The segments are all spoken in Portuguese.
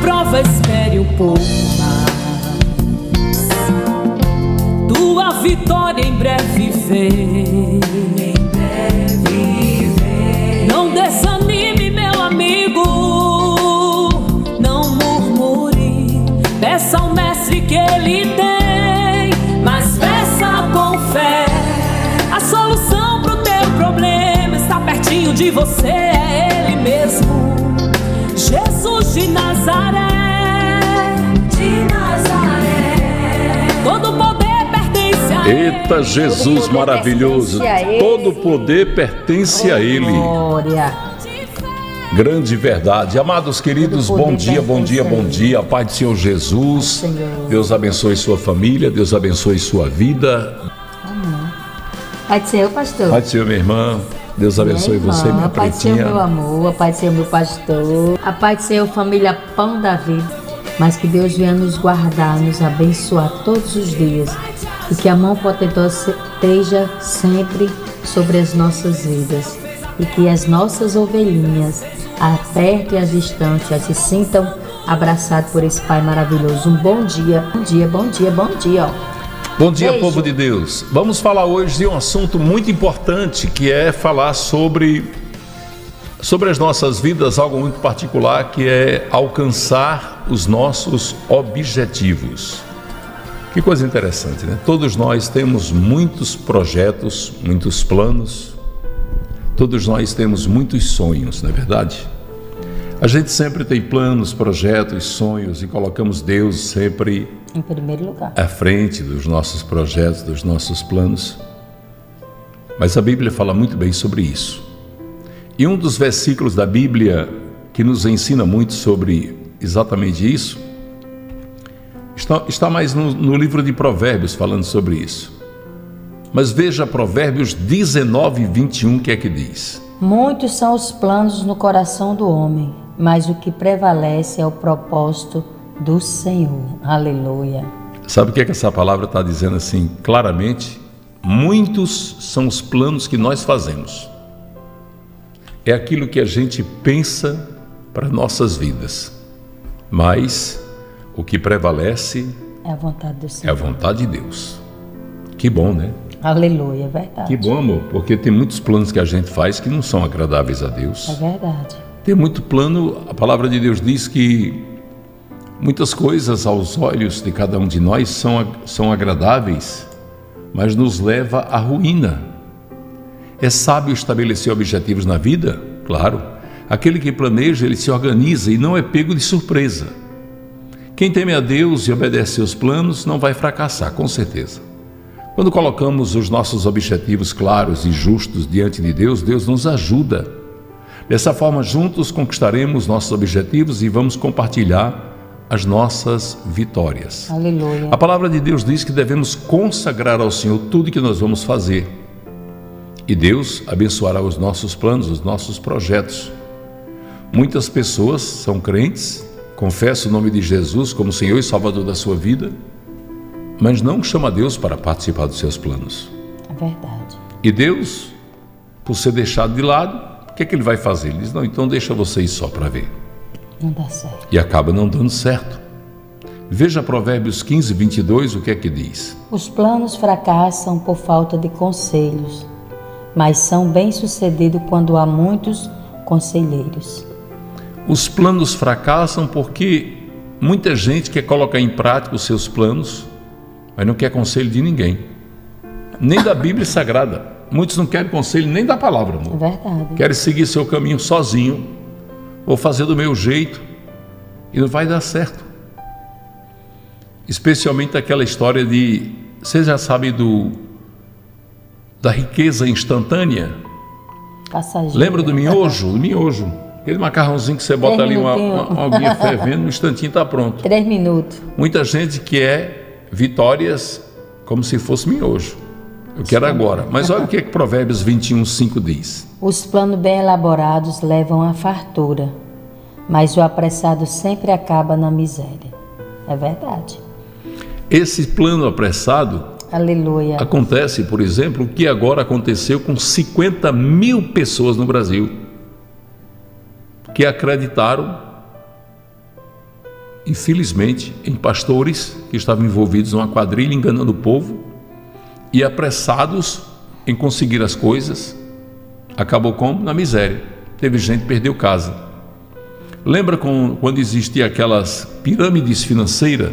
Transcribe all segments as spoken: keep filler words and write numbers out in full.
prova, espere um pouco mais. Tua vitória em breve vem. Em breve vem. Não desanime, meu amigo. Não murmure. Peça ao mestre que ele tem, mas peça com fé. A solução pro teu problema está pertinho de você, é ele mesmo. Jesus de Nazaré, de Nazaré. Todo poder pertence a ele. Eita, Jesus maravilhoso. Todo poder pertence a ele. Glória. Grande verdade. Amados queridos, bom dia, bom dia, bom dia. A paz do Senhor Jesus. Deus abençoe sua família, Deus abençoe sua vida. Amém. Pai do Senhor, pastor. Pai do Senhor, minha irmã. Deus abençoe minha você, minha a paz do Senhor, pretinha. meu amor. A paz do Senhor, meu pastor. A paz do Senhor, família Pão da Vida. Mas que Deus venha nos guardar, nos abençoar todos os dias. E que a mão potentosa esteja sempre sobre as nossas vidas. E que as nossas ovelhinhas, a perto e as distâncias, se sintam abraçados por esse Pai maravilhoso. Um bom dia, bom dia, bom dia, bom dia. Ó. Bom dia, Beijo. povo de Deus. Vamos falar hoje de um assunto muito importante, que é falar sobre, sobre as nossas vidas, algo muito particular, que é alcançar os nossos objetivos. Que coisa interessante, né? Todos nós temos muitos projetos, muitos planos, todos nós temos muitos sonhos, não é verdade? A gente sempre tem planos, projetos, sonhos e colocamos Deus sempre Em primeiro lugar. à frente dos nossos projetos, dos nossos planos. Mas a Bíblia fala muito bem sobre isso. E um dos versículos da Bíblia que nos ensina muito sobre exatamente isso, está, está mais no, no livro de Provérbios falando sobre isso. Mas veja Provérbios dezenove, vinte e um, o que é que diz? Muitos são os planos no coração do homem, mas o que prevalece é o propósito do Senhor. Aleluia. Sabe o que é que essa palavra está dizendo assim claramente? Muitos são os planos que nós fazemos. É aquilo que a gente pensa para nossas vidas. Mas o que prevalece É a vontade do é a Senhor. vontade de Deus. Que bom, né? Aleluia, é verdade. Que bom, amor, porque tem muitos planos que a gente faz que não são agradáveis a Deus. É verdade. Tem muito plano, a palavra de Deus diz que muitas coisas aos olhos de cada um de nós são, são agradáveis, mas nos leva à ruína. É sábio estabelecer objetivos na vida? Claro. Aquele que planeja, ele se organiza e não é pego de surpresa. Quem teme a Deus e obedece seus planos não vai fracassar, com certeza. Quando colocamos os nossos objetivos claros e justos diante de Deus, Deus nos ajuda. Dessa forma, juntos conquistaremos nossos objetivos e vamos compartilhar as nossas vitórias. Aleluia. A palavra de Deus diz que devemos consagrar ao Senhor tudo que nós vamos fazer. E Deus abençoará os nossos planos, os nossos projetos. Muitas pessoas são crentes, confessam o nome de Jesus como Senhor e Salvador da sua vida, mas não chama Deus para participar dos seus planos. É verdade. E Deus, por ser deixado de lado, o que é que ele vai fazer? Ele diz, não, então deixa você ir só para ver. Não dá certo. E acaba não dando certo. Veja Provérbios quinze, vinte e dois, o que é que diz? Os planos fracassam por falta de conselhos, mas são bem-sucedidos quando há muitos conselheiros. Os planos fracassam porque muita gente quer colocar em prática os seus planos, mas não quer conselho de ninguém. Nem da Bíblia Sagrada. Muitos não querem conselho nem da palavra, amor. É verdade. Querem seguir seu caminho sozinho, ou fazer do meu jeito, e não vai dar certo. Especialmente aquela história de, você já sabe do da riqueza instantânea? Passageiro. Lembra do miojo? Do miojo. Aquele macarrãozinho que você bota Três ali uma, minutinhos. uma, uma aguinha fervendo, no instantinho está pronto. Três minutos. Muita gente quer vitórias como se fosse miojo. Eu quero agora. Mas olha o que é que Provérbios vinte e um, cinco diz. Os planos bem elaborados levam à fartura, mas o apressado sempre acaba na miséria. É verdade. Esse plano apressado Aleluia. acontece, por exemplo, o que agora aconteceu com cinquenta mil pessoas no Brasil que acreditaram infelizmente, em pastores que estavam envolvidos numa quadrilha enganando o povo e apressados em conseguir as coisas, acabou como? Na miséria. Teve gente que perdeu casa. Lembra com, quando existia aquelas pirâmides financeiras?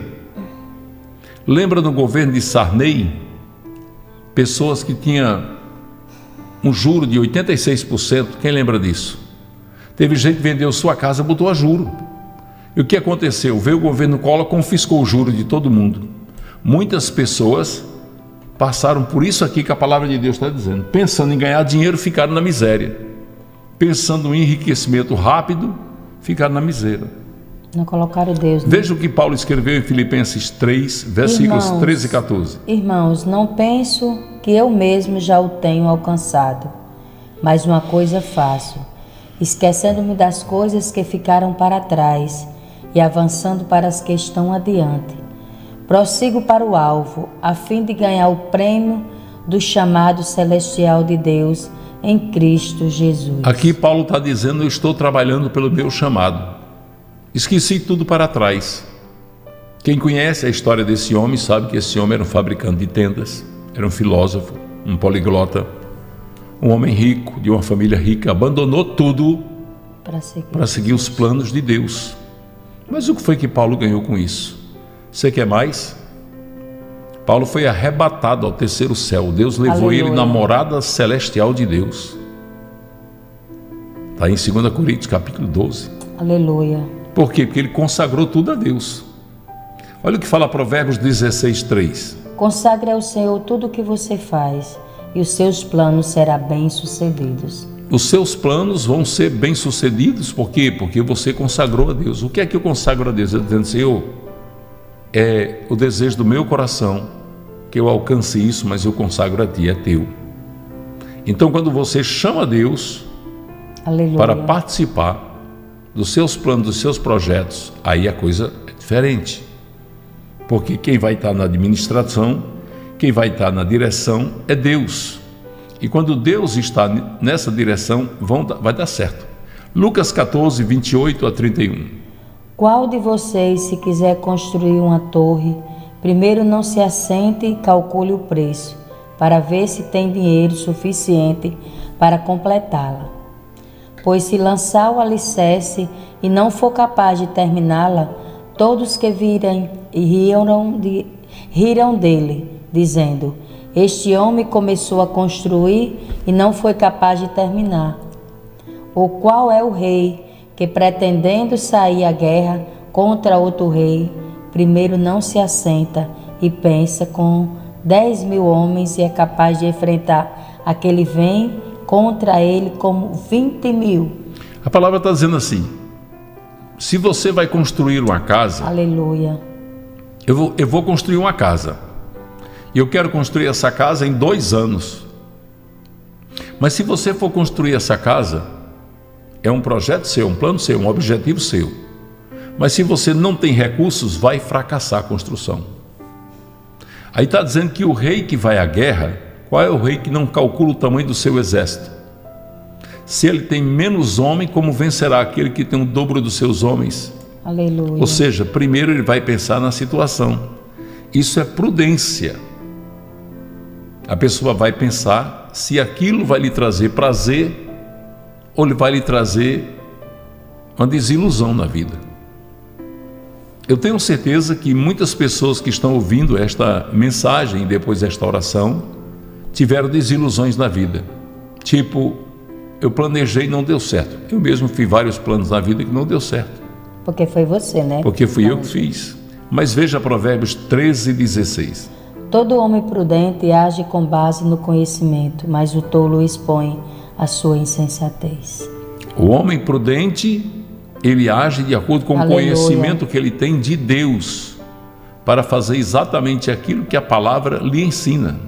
Lembra no governo de Sarney? Pessoas que tinham um juro de oitenta e seis por cento. Quem lembra disso? Teve gente que vendeu sua casa, botou a juro. E o que aconteceu? Veio o governo Collor, confiscou o juro de todo mundo. Muitas pessoas passaram por isso aqui que a palavra de Deus está dizendo. Pensando em ganhar dinheiro, ficaram na miséria. Pensando em enriquecimento rápido, ficaram na miséria. Não colocaram Deus. Né? Veja o que Paulo escreveu em Filipenses três, versículos irmãos, treze e quatorze. Irmãos, não penso que eu mesmo já o tenho alcançado, mas uma coisa faço, esquecendo-me das coisas que ficaram para trás e avançando para as que estão adiante. Prossigo para o alvo, a fim de ganhar o prêmio do chamado celestial de Deus em Cristo Jesus. Aqui Paulo está dizendo, eu estou trabalhando pelo meu chamado. Esqueci tudo para trás. Quem conhece a história desse homem sabe que esse homem era um fabricante de tendas, era um filósofo, um poliglota, um homem rico, de uma família rica, abandonou tudo para seguir, para seguir os planos de Deus. Mas o que foi que Paulo ganhou com isso? Você quer mais? Paulo foi arrebatado ao terceiro céu. Deus levou Aleluia. Ele na morada celestial de Deus. Está em dois Coríntios capítulo doze. Aleluia. Por quê? Porque ele consagrou tudo a Deus. Olha o que fala Provérbios dezesseis, três. Consagre ao Senhor tudo o que você faz, e os seus planos serão bem-sucedidos. Os seus planos vão ser bem-sucedidos, por quê? Porque você consagrou a Deus. O que é que eu consagro a Deus? Eu dizendo, Senhor, é o desejo do meu coração que eu alcance isso, mas eu consagro a Ti, é Teu. Então, quando você chama Deus Aleluia. Para participar dos seus planos, dos seus projetos, aí a coisa é diferente. Porque quem vai estar na administração, quem vai estar na direção é Deus. E quando Deus está nessa direção, vão, vai dar certo. Lucas catorze, vinte e oito a trinta e um. Qual de vocês, se quiser construir uma torre, primeiro não se assente e calcule o preço, para ver se tem dinheiro suficiente para completá-la? Pois se lançar o alicerce e não for capaz de terminá-la, todos que virem riram, de, riram dele, dizendo, este homem começou a construir e não foi capaz de terminar. Ou qual é o rei que, pretendendo sair à guerra contra outro rei, primeiro não se assenta e pensa com dez mil homens e é capaz de enfrentar aquele vem contra ele como vinte mil. A palavra está dizendo assim, se você vai construir uma casa, Aleluia. Eu vou, eu vou construir uma casa, e eu quero construir essa casa em dois anos, mas se você for construir essa casa, é um projeto seu, um plano seu, um objetivo seu, mas se você não tem recursos, vai fracassar a construção. Aí está dizendo que o rei que vai à guerra, qual é o rei que não calcula o tamanho do seu exército? Se ele tem menos homem, como vencerá aquele que tem o dobro dos seus homens? Aleluia. Ou seja, primeiro ele vai pensar na situação. Isso é prudência. A pessoa vai pensar se aquilo vai lhe trazer prazer ou vai lhe trazer uma desilusão na vida. Eu tenho certeza que muitas pessoas que estão ouvindo esta mensagem e depois esta oração tiveram desilusões na vida. Tipo, eu planejei e não deu certo. Eu mesmo fiz vários planos na vida que não deu certo. Porque foi você, né? Porque fui eu que fiz. Mas veja Provérbios treze, dezesseis. Todo homem prudente age com base no conhecimento, mas o tolo expõe a sua insensatez. O homem prudente, ele age de acordo com Aleluia. O conhecimento que ele tem de Deus, para fazer exatamente aquilo que a palavra lhe ensina.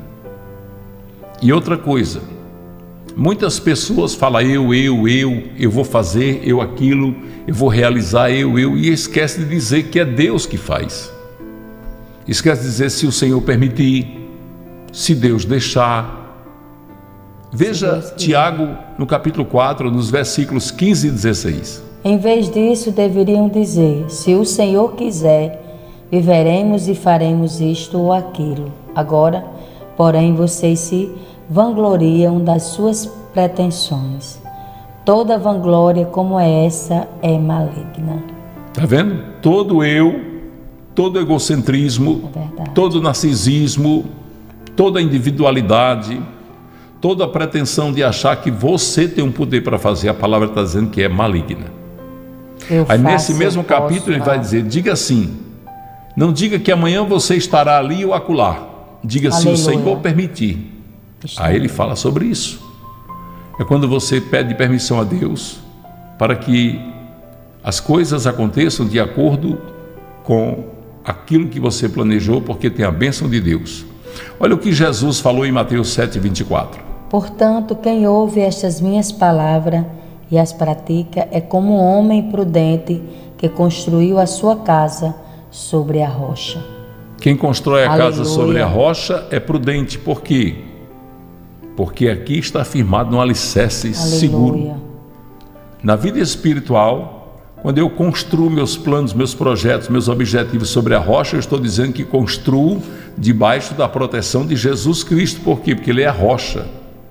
E outra coisa, muitas pessoas falam eu, eu, eu, eu vou fazer, eu aquilo, eu vou realizar, eu, eu, e esquece de dizer que é Deus que faz. Esquece de dizer se o Senhor permitir, se Deus deixar. Veja Tiago no capítulo quatro, nos versículos quinze e dezesseis. Em vez disso, deveriam dizer: se o Senhor quiser, viveremos e faremos isto ou aquilo. Agora, porém, vocês se vangloriam das suas pretensões. Toda vanglória como essa é maligna. Está vendo? Todo eu, todo egocentrismo, É todo narcisismo, toda individualidade, toda a pretensão de achar que você tem um poder para fazer, a palavra está dizendo que é maligna. Eu Aí faço, nesse mesmo eu posso, capítulo ele não. vai dizer, diga assim, não diga que amanhã você estará ali ou acolá, diga se o Aleluia. Senhor permitir. Está Aí ele fala sobre isso. É quando você pede permissão a Deus para que as coisas aconteçam de acordo com aquilo que você planejou, porque tem a bênção de Deus. Olha o que Jesus falou em Mateus sete, vinte e quatro. Portanto, quem ouve estas minhas palavras e as pratica é como um homem prudente que construiu a sua casa sobre a rocha. Quem constrói a Aleluia. casa sobre a rocha é prudente. Por quê? Porque aqui está firmado no alicerce Aleluia. seguro. Na vida espiritual, quando eu construo meus planos, meus projetos, meus objetivos sobre a rocha, eu estou dizendo que construo debaixo da proteção de Jesus Cristo. Por quê? Porque Ele é a rocha.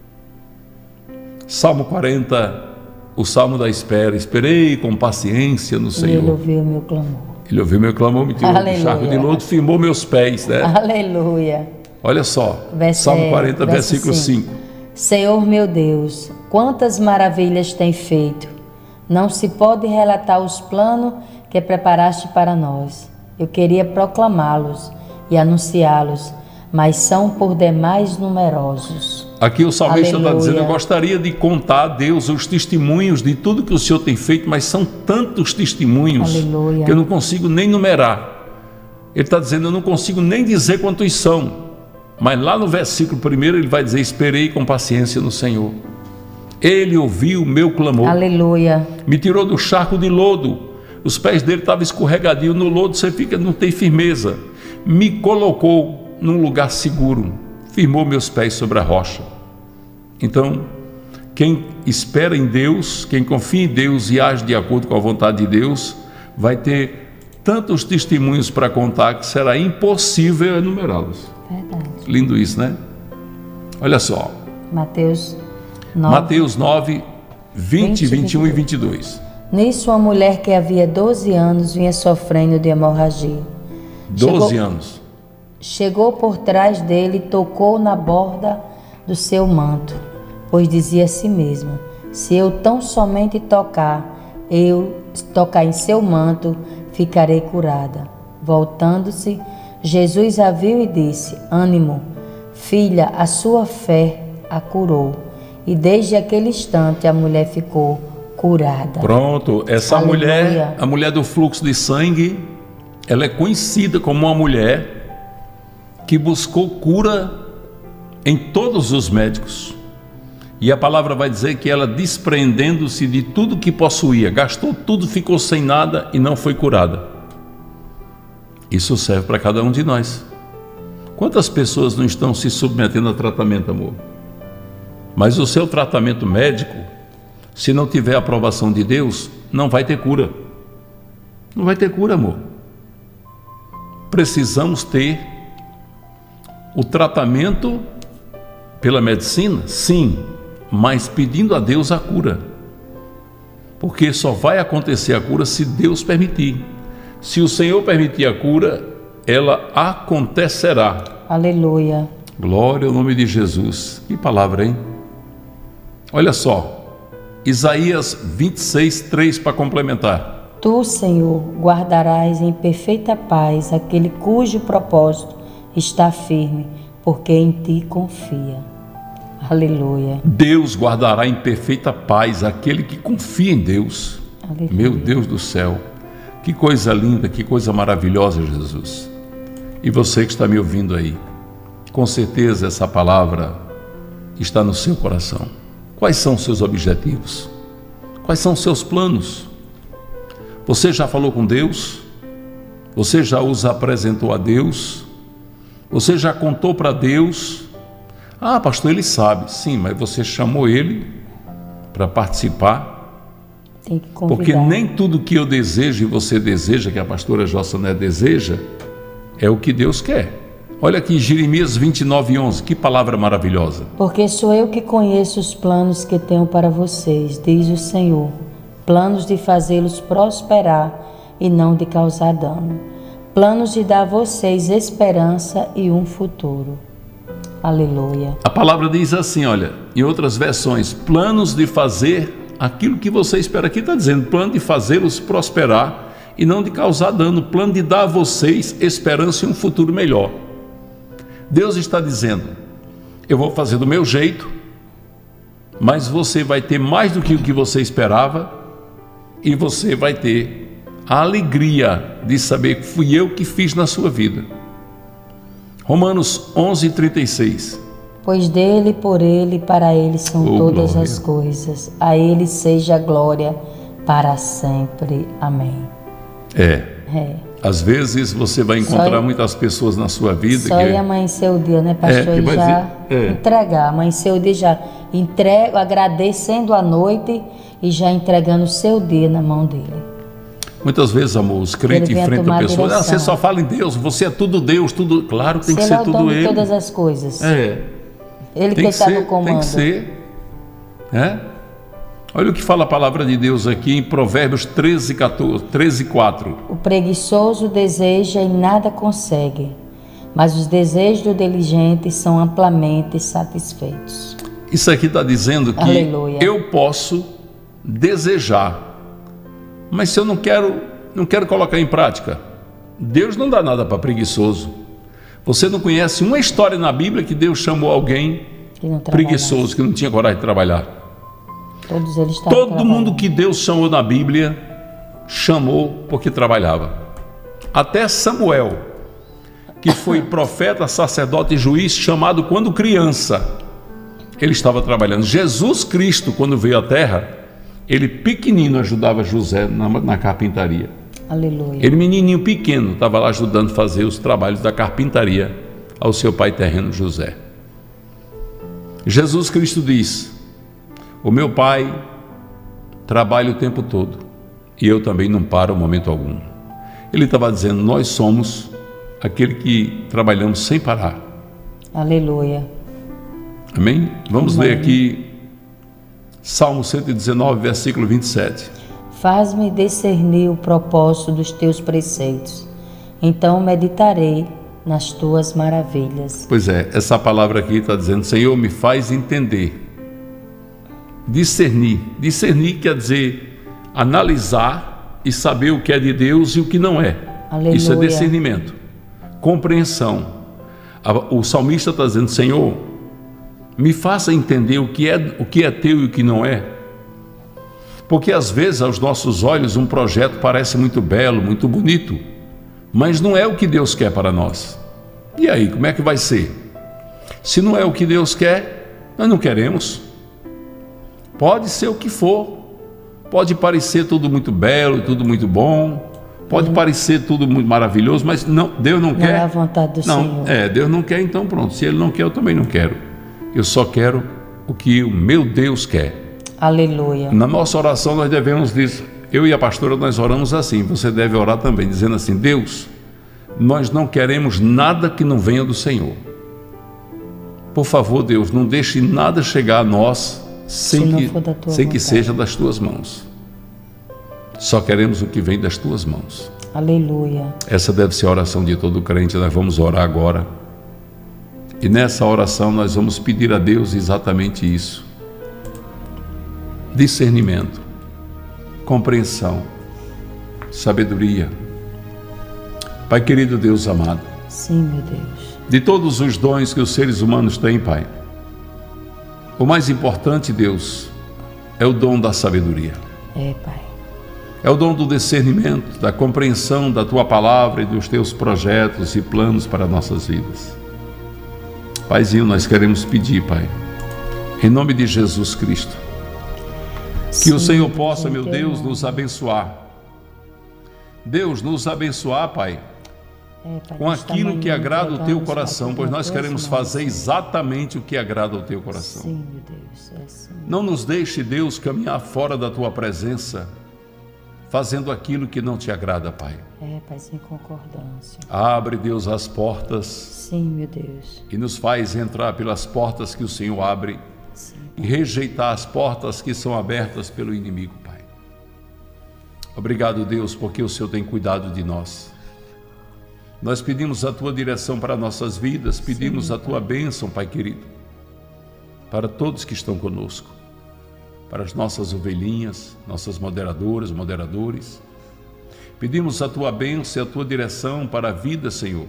Salmo quarenta, o Salmo da espera. Esperei com paciência no E Senhor. ele ouviu meu clamor. Ele ouviu meu clamor, me tirou do Aleluia. charco de lodo, firmou meus pés, né? Aleluia. Olha só, Verso- Salmo quarenta, verso versículo cinco. cinco. Senhor meu Deus, quantas maravilhas tem feito. Não se pode relatar os planos que preparaste para nós. Eu queria proclamá-los e anunciá-los, mas são por demais numerosos. Aqui o salmista está Aleluia. dizendo, eu gostaria de contar a Deus os testemunhos de tudo que o Senhor tem feito, mas são tantos testemunhos Aleluia. que eu não consigo nem numerar. Ele está dizendo, eu não consigo nem dizer quantos são. Mas lá no versículo primeiro ele vai dizer, esperei com paciência no Senhor. Ele ouviu o meu clamor, Aleluia. me tirou do charco de lodo. Os pés dele estavam escorregadios, no lodo você fica, não tem firmeza. Me colocou num lugar seguro, firmou meus pés sobre a rocha. Então, quem espera em Deus, quem confia em Deus e age de acordo com a vontade de Deus, vai ter tantos testemunhos para contar que será impossível enumerá-los. Verdade. Lindo isso, né? Olha só, Mateus nove. Mateus nove, vinte, vinte e um e vinte e dois. Nisso, uma mulher que havia doze anos vinha sofrendo de hemorragia. doze Chegou- anos. Chegou por trás dele e tocou na borda do seu manto, pois dizia a si mesma, se eu tão somente tocar, eu tocar em seu manto, ficarei curada. Voltando-se, Jesus a viu e disse, ânimo, filha, a sua fé a curou. E desde aquele instante a mulher ficou curada. Pronto, essa Aleluia. mulher, a mulher do fluxo de sangue, ela é conhecida como uma mulher que buscou cura em todos os médicos. E a palavra vai dizer que ela, desprendendo-se de tudo que possuía, gastou tudo, ficou sem nada e não foi curada. Isso serve para cada um de nós. Quantas pessoas não estão se submetendo a tratamento, amor? Mas o seu tratamento médico, se não tiver a aprovação de Deus, não vai ter cura. Não vai ter cura, amor. Precisamos ter o tratamento pela medicina, sim, mas pedindo a Deus a cura. Porque só vai acontecer a cura se Deus permitir. Se o Senhor permitir a cura, ela acontecerá. Aleluia. Glória ao nome de Jesus. Que palavra, hein? Olha só, Isaías vinte e seis, três para complementar. Tu, Senhor, guardarás em perfeita paz aquele cujo propósito está firme, porque em ti confia. Aleluia. Deus guardará em perfeita paz aquele que confia em Deus. Aleluia. Meu Deus do céu, que coisa linda, que coisa maravilhosa, Jesus. E você que está me ouvindo aí, com certeza essa palavra está no seu coração. Quais são os seus objetivos? Quais são os seus planos? Você já falou com Deus? Você já os apresentou a Deus? Você já contou para Deus? Ah, pastor, ele sabe. Sim, mas você chamou ele para participar Tem que convidar. Porque nem tudo que eu desejo e você deseja, que a pastora Jossané deseja, é o que Deus quer. Olha aqui Jeremias vinte e nove, onze, que palavra maravilhosa. Porque sou eu que conheço os planos que tenho para vocês, diz o Senhor, planos de fazê-los prosperar e não de causar dano, planos de dar a vocês esperança e um futuro. Aleluia. A palavra diz assim, olha, em outras versões, planos de fazer aquilo que você espera. Aqui está dizendo, plano de fazê-los prosperar e não de causar dano, plano de dar a vocês esperança e um futuro melhor. Deus está dizendo, eu vou fazer do meu jeito, mas você vai ter mais do que o que você esperava e você vai ter a alegria de saber que fui eu que fiz na sua vida. Romanos onze, trinta e seis. Pois dele, por ele, para ele são Oh, todas glória. as coisas. A ele seja a glória para sempre. Amém. É, É. às vezes você vai encontrar Só- muitas pessoas na sua vida Só que... ia amanhecer o dia, né, pastor? É, que e vai já vir- é. entregar. Amanhecer o dia já entrego, agradecendo a noite e já entregando o seu dia na mão dele. Muitas vezes, amor, os crentes Ele vem enfrentam tomar pessoas, ah, direção. você só fala em Deus, você é tudo Deus, tudo... Claro, tem Se que ele ser é o tudo dono de Ele. todas as coisas. É, Ele tem que que está no ser, comando. tem que ser. É? Olha o que fala a palavra de Deus aqui em Provérbios treze, quatorze, treze, quatro. O preguiçoso deseja e nada consegue, mas os desejos do diligente são amplamente satisfeitos. Isso aqui está dizendo que Aleluia. eu posso desejar, mas se eu não quero, não quero colocar em prática, Deus não dá nada para preguiçoso. Você não conhece uma história na Bíblia que Deus chamou alguém Que não trabalha. preguiçoso, que não tinha coragem de trabalhar. Todos eles estavam Todo trabalhando. mundo que Deus chamou na Bíblia, chamou porque trabalhava. Até Samuel, que foi profeta, sacerdote e juiz, chamado quando criança, ele estava trabalhando. Jesus Cristo, quando veio à terra, ele pequenino ajudava José na, na carpintaria. Aleluia. Ele menininho pequeno, estava lá ajudando a fazer os trabalhos da carpintaria ao seu pai terreno José. Jesus Cristo diz, o meu pai trabalha o tempo todo e eu também não paro momento algum. Ele estava dizendo, nós somos aquele que trabalhamos sem parar. Aleluia. Amém? Vamos Amém. ler aqui Salmo cento e dezenove, versículo vinte e sete. Faz-me discernir o propósito dos teus preceitos, então meditarei nas tuas maravilhas. Pois é, essa palavra aqui está dizendo, Senhor, me faz entender. Discernir. Discernir quer dizer analisar e saber o que é de Deus e o que não é. Aleluia. Isso é discernimento. Compreensão. A- O salmista está dizendo, Senhor, me faça entender o que é, o que é teu e o que não é. Porque às vezes aos nossos olhos um projeto parece muito belo, muito bonito, mas não é o que Deus quer para nós. E aí, como é que vai ser? Se não é o que Deus quer, nós não queremos. Pode ser o que for, pode parecer tudo muito belo, tudo muito bom, pode parecer tudo muito maravilhoso, mas não, Deus não, Não quer. é a vontade do Não, Senhor. é, Deus não quer, então pronto. Se Ele não quer, eu também não quero. Eu só quero o que o meu Deus quer. Aleluia. Na nossa oração nós devemos dizer, eu e a pastora nós oramos assim, você deve orar também, dizendo assim, Deus, nós não queremos nada que não venha do Senhor. Por favor, Deus, não deixe nada chegar a nós sem, Se não que, for da tua sem que vontade. seja das tuas mãos. Só queremos o que vem das tuas mãos. Aleluia. Essa deve ser a oração de todo crente, nós vamos orar agora. E nessa oração nós vamos pedir a Deus exatamente isso. Discernimento, compreensão, sabedoria. Pai querido Deus amado, Sim, meu Deus. de todos os dons que os seres humanos têm, Pai, o mais importante, Deus, é o dom da sabedoria. É, Pai. É o dom do discernimento, da compreensão da Tua palavra e dos Teus projetos e planos para nossas vidas. Paizinho, nós queremos pedir, Pai, em nome de Jesus Cristo, que o Sim, Senhor possa, em meu teu Deus, nome. nos abençoar. Deus, nos abençoar, Pai, É, Pai, com aquilo que agrada o teu coração, pois nós queremos fazer exatamente o que agrada ao teu coração. Sim, meu Deus, é assim. Não nos deixe, Deus, caminhar fora da tua presença, fazendo aquilo que não te agrada, Pai. É, Pai, sem concordância. Abre, Deus, as portas. Sim, meu Deus. E nos faz entrar pelas portas que o Senhor abre. Sim, e rejeitar as portas que são abertas pelo inimigo, Pai. Obrigado, Deus, porque o Senhor tem cuidado de nós. Nós pedimos a tua direção para nossas vidas, pedimos Sim, a tua bênção, Pai querido, para todos que estão conosco, para as nossas ovelhinhas, nossas moderadoras, moderadores. Pedimos a tua bênção e a tua direção para a vida, Senhor,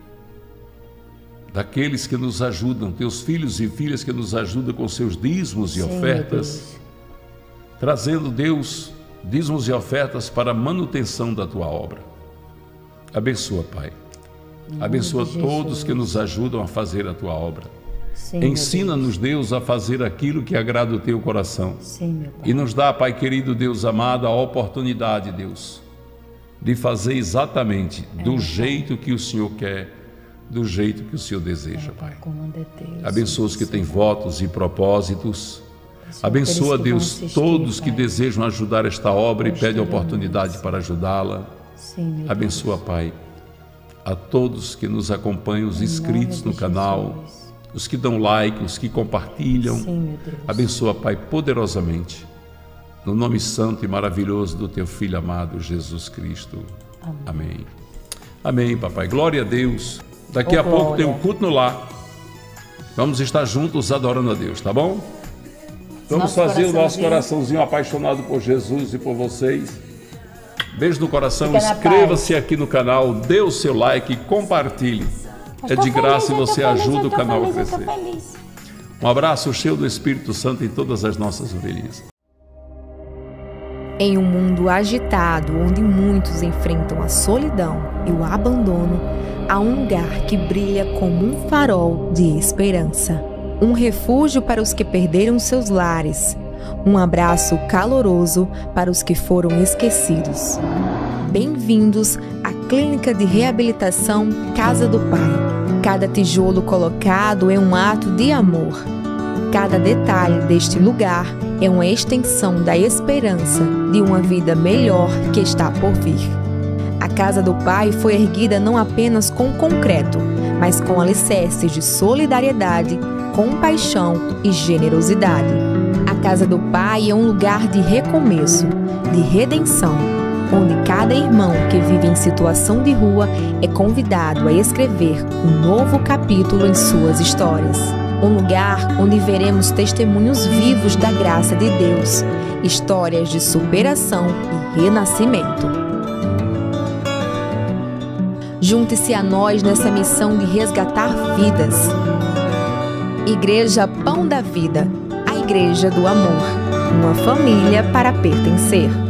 daqueles que nos ajudam, teus filhos e filhas que nos ajudam com seus dízimos e Sim, ofertas, trazendo, Deus, dízimos e ofertas para a manutenção da tua obra. Abençoa, Pai. Abençoa todos que nos ajudam a fazer a tua obra. Ensina-nos, Deus, a fazer aquilo que agrada o teu coração. Sim, meu Pai. E nos dá, Pai querido, Deus amado, a oportunidade, Deus, de fazer exatamente é, do jeito que o Senhor quer, do jeito que o Senhor deseja, Pai. Abençoa os que têm votos e propósitos. Abençoa, Deus, todos que desejam ajudar esta obra e pedem a oportunidade para ajudá-la. Sim, abençoa, Pai, a todos que nos acompanham, os inscritos no canal, os que dão like, os que compartilham. Sim, meu Deus. Abençoa, Pai, poderosamente, no nome santo e maravilhoso do teu Filho amado, Jesus Cristo. Amém. Amém, Amém, Papai. Glória a Deus. Daqui oh, a pouco glória. Tem um culto no lar. Vamos estar juntos adorando a Deus, tá bom? Vamos nosso fazer o nosso coraçãozinho apaixonado por Jesus e por vocês. Beijo no coração, inscreva-se aqui no canal, dê o seu like, compartilhe. É de graça e você ajuda o canal a crescer. Um abraço cheio do Espírito Santo em todas as nossas ovelhas. Em um mundo agitado, onde muitos enfrentam a solidão e o abandono, há um lugar que brilha como um farol de esperança. Um refúgio para os que perderam seus lares. Um abraço caloroso para os que foram esquecidos. Bem-vindos à Clínica de Reabilitação Casa do Pai. Cada tijolo colocado é um ato de amor. Cada detalhe deste lugar é uma extensão da esperança de uma vida melhor que está por vir. A Casa do Pai foi erguida não apenas com concreto, mas com alicerces de solidariedade, compaixão e generosidade. A Casa do Pai é um lugar de recomeço, de redenção, onde cada irmão que vive em situação de rua é convidado a escrever um novo capítulo em suas histórias. Um lugar onde veremos testemunhos vivos da graça de Deus, histórias de superação e renascimento. Junte-se a nós nessa missão de resgatar vidas. Igreja Pão da Vida, a Igreja do Amor, uma família para pertencer.